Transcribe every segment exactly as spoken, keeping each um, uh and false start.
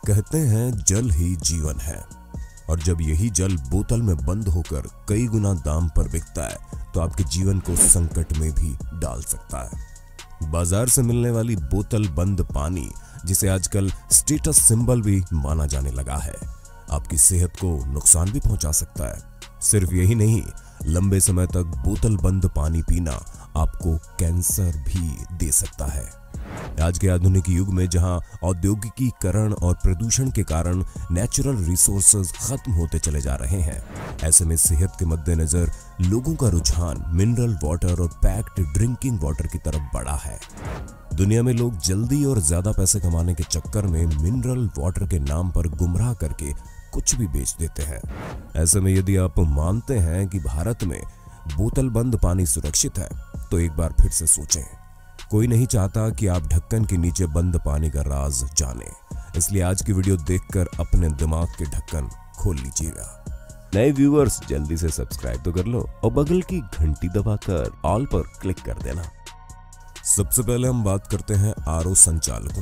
कहते हैं जल ही जीवन है, और जब यही जल बोतल में बंद होकर कई गुना दाम पर बिकता है तो आपके जीवन को संकट में भी डाल सकता है। बाजार से मिलने वाली बोतल बंद पानी, जिसे आजकल स्टेटस सिंबल भी माना जाने लगा है, आपकी सेहत को नुकसान भी पहुंचा सकता है। सिर्फ यही नहीं, लंबे समय तक बोतल बंद पानी पीना आपको कैंसर भी दे सकता है। आज के आधुनिक युग में जहां औद्योगिकीकरण और प्रदूषण के कारण नेचुरल रिसोर्सेज खत्म होते चले जा रहे हैं, ऐसे में सेहत के मद्देनजर लोगों का रुझान मिनरल वाटर और पैक्ड ड्रिंकिंग वाटर की तरफ बढ़ा है। दुनिया में लोग जल्दी और ज्यादा पैसे कमाने के चक्कर में मिनरल वाटर के नाम पर गुमराह करके कुछ भी बेच देते हैं। ऐसे में यदि आप मानते हैं कि भारत में बोतल बंद पानी सुरक्षित है, तो एक बार फिर से सोचें। कोई नहीं चाहता कि आप ढक्कन के नीचे बंद पानी का राज जाने, इसलिए आज की वीडियो देखकर अपने दिमाग के ढक्कन खोल लीजिएगा। नए व्यूअर्स जल्दी से सब्सक्राइब तो कर लो और बगल की घंटी दबाकर ऑल पर क्लिक कर देना। सबसे पहले हम बात करते हैं आरओ संचालकों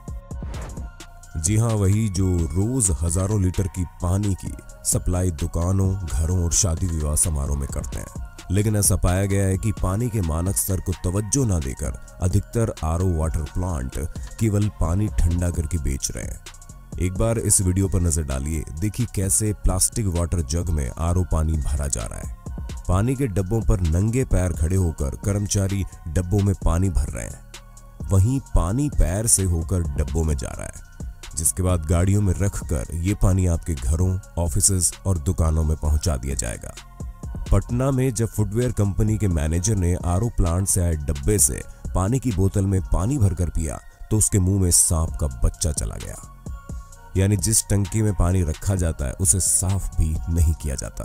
की। जी हाँ, वही जो रोज हजारों लीटर की पानी की सप्लाई दुकानों, घरों और शादी विवाह समारोह में करते हैं। लेकिन ऐसा पाया गया है कि पानी के मानक स्तर को तवज्जो न देकर अधिकतर आरओ वाटर प्लांट केवल पानी ठंडा करके बेच रहे हैं। एक बार इस वीडियो पर नजर डालिए, देखिए कैसे प्लास्टिक वाटर जग में आरओ पानी भरा जा रहा है। पानी के डब्बों पर नंगे पैर खड़े होकर कर्मचारी डब्बों में पानी भर रहे हैं, वहीं पानी पैर से होकर डब्बों में जा रहा है, जिसके बाद गाड़ियों में रखकर ये पानी आपके घरों, ऑफिसेज और दुकानों में पहुंचा दिया जाएगा। पटना में जब फुटवेयर कंपनी के मैनेजर ने आरओ प्लांट से आए डब्बे से पानी की बोतल में पानी भरकर पिया तो उसके मुंह में सांप का बच्चा चला गया। यानी जिस टंकी में पानी रखा जाता है उसे साफ भी नहीं किया जाता।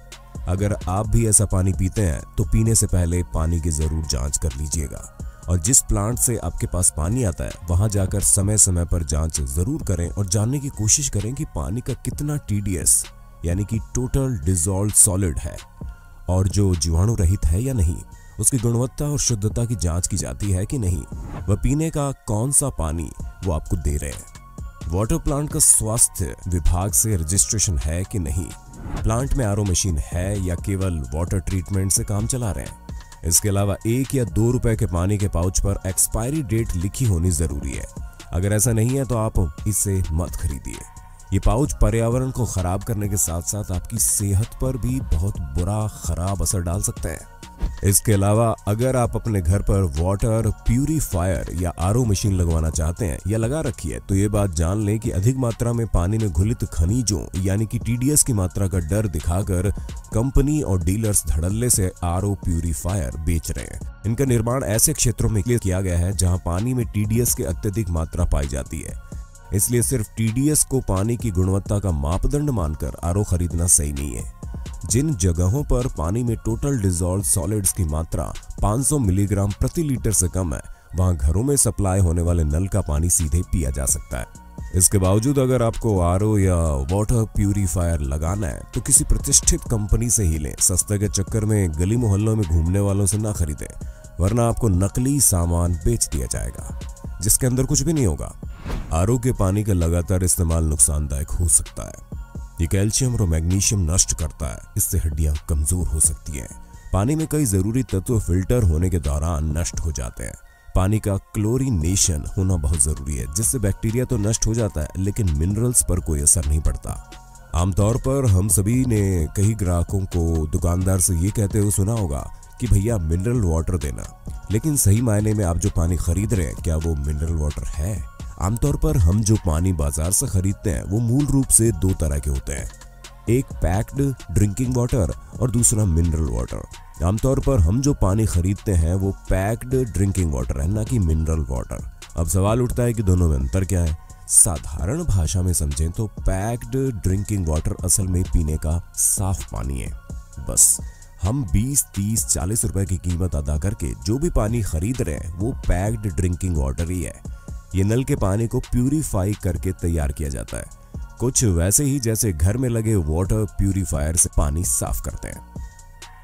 अगर आप भी ऐसा पानी पीते हैं तो पीने से पहले पानी की जरूर जांच कर लीजिएगा, और जिस प्लांट से आपके पास पानी आता है वहां जाकर समय समय पर जांच जरूर करें और जानने की कोशिश करें कि पानी का कितना टीडीएस यानी कि टोटल डिसॉल्व्ड सॉलिड है और जो जीवाणु रहित है या नहीं, उसकी गुणवत्ता और शुद्धता की जांच की जाती है कि नहीं, वह पीने का कौन सा पानी वो आपको दे रहे हैं। वाटर प्लांट का स्वास्थ्य विभाग से रजिस्ट्रेशन है कि नहीं, प्लांट में आरओ मशीन है या केवल वाटर ट्रीटमेंट से काम चला रहे हैं। इसके अलावा एक या दो रुपए के पानी के पाउच पर एक्सपायरी डेट लिखी होनी जरूरी है। अगर ऐसा नहीं है तो आप इसे मत खरीदिए। ये पाउच पर्यावरण को खराब करने के साथ साथ आपकी सेहत पर भी बहुत बुरा खराब असर डाल सकते हैं। इसके अलावा अगर आप अपने घर पर वाटर प्यूरीफायर या आरओ मशीन लगवाना चाहते हैं या लगा रखी है, तो ये बात जान लें कि अधिक मात्रा में पानी में घुलित खनिजों यानी कि टीडीएस की मात्रा का डर दिखाकर कंपनी और डीलर्स धड़ल्ले से आरओ प्यूरीफायर बेच रहे हैं। इनका निर्माण ऐसे क्षेत्रों में किया गया है जहाँ पानी में टीडीएस की अत्यधिक मात्रा पाई जाती है, इसलिए सिर्फ टीडीएस को पानी की गुणवत्ता का मापदंड मानकर आरओ खरीदना सही नहीं है। जिन जगहों पर पानी में टोटल डिसॉल्व्ड सॉलिड्स की मात्रा पाँच सौ मिलीग्राम प्रति लीटर से कम है, वहां घरों में सप्लाई होने वाले नल का पानी सीधे पिया जा सकता है। इसके बावजूद अगर आपको आरओ या वाटर प्यूरीफायर लगाना है तो किसी प्रतिष्ठित कंपनी से ही लें। सस्ते के चक्कर में गली मोहल्लों में घूमने वालों से ना खरीदें, वरना आपको नकली सामान बेच दिया जाएगा जिसके अंदर कुछ भी नहीं होगा। आरओ के पानी का लगातार इस्तेमाल नुकसानदायक हो सकता है। ये कैल्शियम और मैग्नीशियम नष्ट करता है, इससे हड्डियां कमजोर हो सकती हैं। पानी में कई जरूरी तत्व फिल्टर होने के दौरान नष्ट हो जाते हैं। पानी का क्लोरीनेशन होना बहुत जरूरी है, जिससे बैक्टीरिया तो नष्ट हो जाता है लेकिन मिनरल्स पर कोई असर नहीं पड़ता। आमतौर पर हम सभी ने कई ग्राहकों को दुकानदार से ये कहते हुए सुना होगा कि भैया मिनरल वाटर देना, लेकिन सही मायने में आप जो पानी खरीद रहे हैं क्या वो मिनरल वाटर है? आमतौर पर हम जो पानी बाजार से खरीदते हैं वो मूल रूप से दो तरह के होते हैं, एक पैक्ड ड्रिंकिंग वाटर और दूसरा मिनरल वाटर। आमतौर पर हम जो पानी खरीदते हैं वो पैक्ड ड्रिंकिंग वाटर है, ना कि मिनरल वाटर। अब सवाल उठता है कि दोनों में अंतर क्या है? साधारण भाषा में समझें तो पैक्ड ड्रिंकिंग वाटर असल में पीने का साफ पानी है। बस हम बीस, तीस, चालीस रुपए की कीमत अदा करके जो भी पानी खरीद रहे हैं वो पैक्ड ड्रिंकिंग वाटर ही है। ये नल के पानी को प्यूरीफाई करके तैयार किया जाता है, कुछ वैसे ही जैसे घर में लगे वाटर प्यूरीफायर से पानी साफ करते हैं।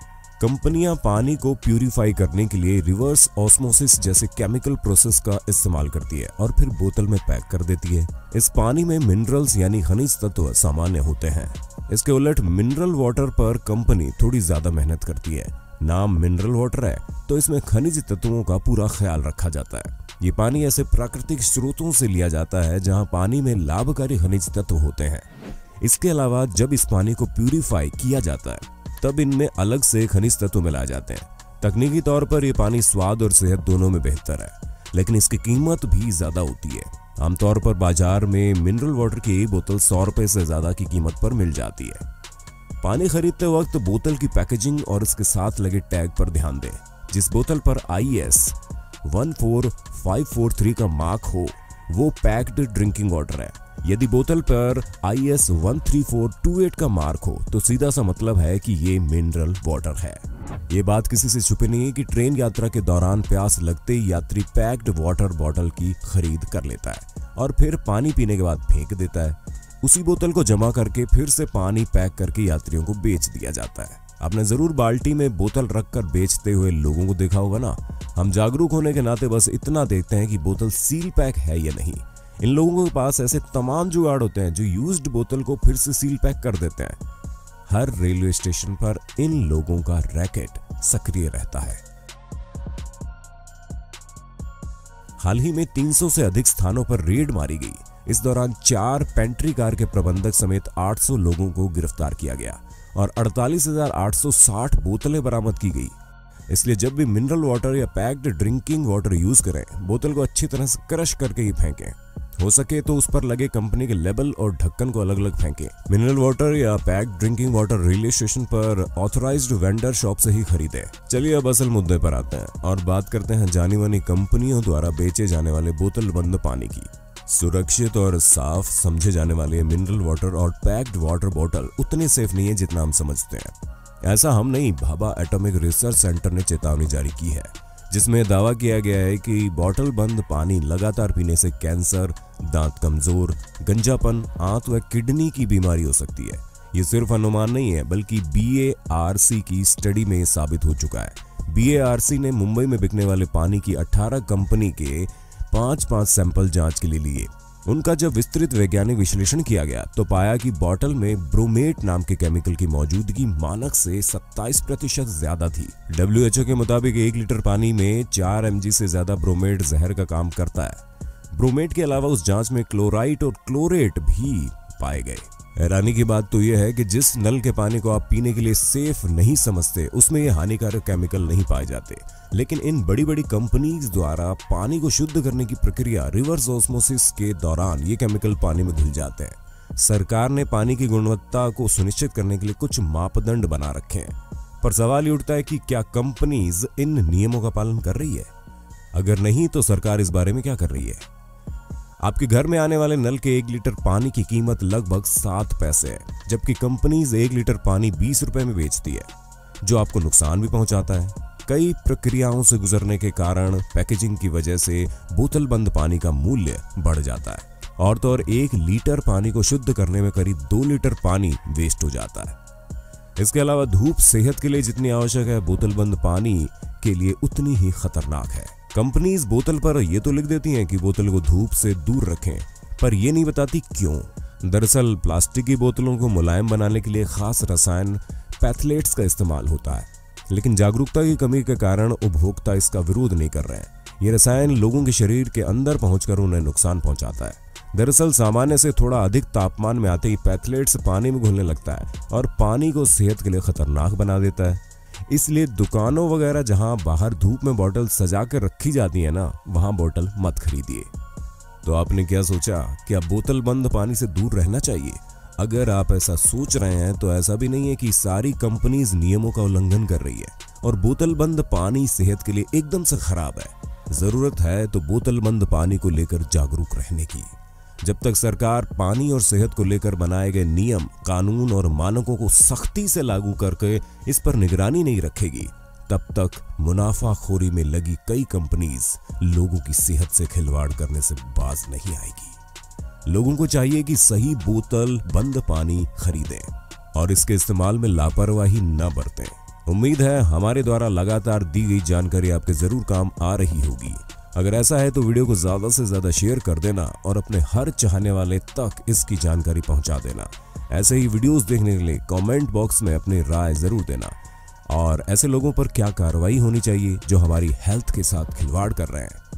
कंपनियां पानी को प्यूरिफाई करने के लिए रिवर्स ऑस्मोसिस जैसे केमिकल प्रोसेस का इस्तेमाल करती है और फिर बोतल में पैक कर देती है। इस पानी में मिनरल्स यानी खनिज तत्व सामान्य होते हैं। इसके उलट मिनरल वाटर पर कंपनी थोड़ी ज्यादा मेहनत करती है। नाम मिनरल वाटर है तो इसमें खनिज तत्वों का पूरा ख्याल रखा जाता है। ये पानी ऐसे प्राकृतिक स्रोतों से लिया जाता है जहां पानी में लाभकारी खनिज तत्व होते हैं। इसके अलावा जब इस पानी को प्यूरिफाई किया जाता है तब इनमें अलग से खनिज तत्व मिलाए जाते हैं। तकनीकी तौर पर यह पानी स्वाद और सेहत दोनों में बेहतर है, लेकिन इसकी कीमत भी ज्यादा होती है। आमतौर पर बाजार में मिनरल वाटर की बोतल सौ रुपए से ज्यादा की कीमत पर मिल जाती है। पानी खरीदते वक्त बोतल की पैकेजिंग और इसके साथ लगे टैग पर ध्यान दें। जिस बोतल पर I S one four five four three का मार्क हो वो पैक्ड ड्रिंकिंग वाटर है। यदि बोतल पर I S one three four two eight का मार्क हो तो सीधा सा मतलब है कि ये मिनरल वाटर है। ये बात किसी से छुपी नहीं है कि ट्रेन यात्रा के दौरान प्यास लगते ही यात्री पैक्ड वाटर बॉटल की खरीद कर लेता है और फिर पानी पीने के बाद फेंक देता है। उसी बोतल को जमा करके फिर से पानी पैक करके यात्रियों को बेच दिया जाता है। आपने जरूर बाल्टी में बोतल रखकर बेचते हुए लोगों को देखा होगा ना। हम जागरूक होने के नाते बस इतना देखते हैं कि बोतल सील पैक है या नहीं। इन लोगों के पास ऐसे तमाम जुगाड़ होते हैं जो यूज्ड बोतल को फिर से सील पैक कर देते हैं। हर रेलवे स्टेशन पर इन लोगों का रैकेट सक्रिय रहता है। हाल ही में तीन सौ से अधिक स्थानों पर रेड मारी गई। इस दौरान चार पेंट्री कार के प्रबंधक समेत आठ सौ लोगों को गिरफ्तार किया गया और अड़तालीस हजार आठ सौ साठ बोतलें बरामद की गई। इसलिए जब भी मिनरल वाटर या पैक्ड ड्रिंकिंग वाटर यूज करें, बोतल को अच्छी तरह से क्रश करके ही फेंकें। हो सके तो उस पर लगे कंपनी के लेबल और ढक्कन को अलग अलग फेंकें। मिनरल वाटर या packed drinking water railway station पर ऑथराइज्ड वेंडर शॉप से ही खरीदें। चलिए अब असल मुद्दे पर आते हैं और बात करते हैं जानी मानी कंपनियों द्वारा बेचे जाने वाले बोतल बंद पानी की। सुरक्षित और साफ समझे जाने वाले मिनरल वाटर और पैक्ड वाटर बोतल उतने सेफ नहीं है जितना हम समझते हैं। ऐसा हम नहीं, भाभा एटॉमिक रिसर्च सेंटर ने चेतावनी जारी की है, जिसमें दावा किया गया है कि बोतल बंद पानी लगातार पीने से कैंसर, दांत कमजोर, गंजापन, आंत व किडनी की बीमारी हो सकती है। ये सिर्फ अनुमान नहीं है बल्कि बी ए आर सी की स्टडी में साबित हो चुका है। बी ए आर सी ने मुंबई में बिकने वाले पानी की अठारह कंपनी के पांच पांच सैंपल जांच के लिए लिए। उनका जब विस्तृत वैज्ञानिक विश्लेषण किया गया तो पाया कि बोतल में ब्रोमेट नाम के केमिकल की मौजूदगी मानक से सत्ताईस प्रतिशत ज्यादा थी। डब्ल्यू एच ओ के मुताबिक एक लीटर पानी में चार एम जी से ज्यादा ब्रोमेट जहर का काम करता है। ब्रोमेट के अलावा उस जांच में क्लोराइड और क्लोरेट भी पाए गए। हैरानी की बात तो यह है कि जिस नल के पानी को आप पीने के लिए सेफ नहीं समझते उसमें ये हानिकारक केमिकल नहीं पाए जाते, लेकिन इन बड़ी बड़ी कंपनीज द्वारा पानी को शुद्ध करने की प्रक्रिया रिवर्स ऑस्मोसिस के दौरान ये केमिकल पानी में घुल जाते हैं। सरकार ने पानी की गुणवत्ता को सुनिश्चित करने के लिए कुछ मापदंड बना रखे हैं, पर सवाल ये उठता है कि क्या कंपनीज इन नियमों का पालन कर रही है? अगर नहीं तो सरकार इस बारे में क्या कर रही है? आपके घर में आने वाले नल के एक लीटर पानी की कीमत लगभग सात पैसे है, जबकि कंपनीज एक लीटर पानी बीस रुपए में बेचती है, जो आपको नुकसान भी पहुंचाता है। कई प्रक्रियाओं से गुजरने के कारण पैकेजिंग की वजह से बोतल बंद पानी का मूल्य बढ़ जाता है और तो और एक लीटर पानी को शुद्ध करने में करीब दो लीटर पानी वेस्ट हो जाता है। इसके अलावा धूप सेहत के लिए जितनी आवश्यक है, बोतल बंद पानी के लिए उतनी ही खतरनाक है। कंपनीज बोतल पर ये तो लिख देती हैं कि बोतल को धूप से दूर रखें, पर ये नहीं बताती क्यों। दरअसल प्लास्टिक की बोतलों को मुलायम बनाने के लिए खास रसायन पैथलेट्स का इस्तेमाल होता है, लेकिन जागरूकता की कमी के कारण उपभोक्ता इसका विरोध नहीं कर रहे हैं। ये रसायन लोगों के शरीर के अंदर पहुंचकर उन्हें नुकसान पहुंचाता है। दरअसल सामान्य से थोड़ा अधिक तापमान में आते ही पैथलेट्स पानी में घुलने लगता है और पानी को सेहत के लिए खतरनाक बना देता है। इसलिए दुकानों वगैरह जहां बाहर धूप में बोतल सजा कर रखी जाती है ना, वहां बोतल मत खरीदिए। तो आपने क्या सोचा कि अब बोतल बंद पानी से दूर रहना चाहिए? अगर आप ऐसा सोच रहे हैं तो ऐसा भी नहीं है कि सारी कंपनीज नियमों का उल्लंघन कर रही है और बोतल बंद पानी सेहत के लिए एकदम से खराब है। जरूरत है तो बोतल बंद पानी को लेकर जागरूक रहने की। जब तक सरकार पानी और सेहत को लेकर बनाए गए नियम, कानून और मानकों को सख्ती से लागू करके इस पर निगरानी नहीं रखेगी, तब तक मुनाफाखोरी में लगी कई कंपनीज लोगों की सेहत से खिलवाड़ करने से बाज नहीं आएगी। लोगों को चाहिए कि सही बोतल बंद पानी खरीदें और इसके इस्तेमाल में लापरवाही न बरतें। उम्मीद है हमारे द्वारा लगातार दी गई जानकारी आपके जरूर काम आ रही होगी। अगर ऐसा है तो वीडियो को ज्यादा से ज्यादा शेयर कर देना और अपने हर चाहने वाले तक इसकी जानकारी पहुंचा देना। ऐसे ही वीडियोस देखने के लिए कमेंट बॉक्स में अपनी राय जरूर देना और ऐसे लोगों पर क्या कार्रवाई होनी चाहिए जो हमारी हेल्थ के साथ खिलवाड़ कर रहे हैं।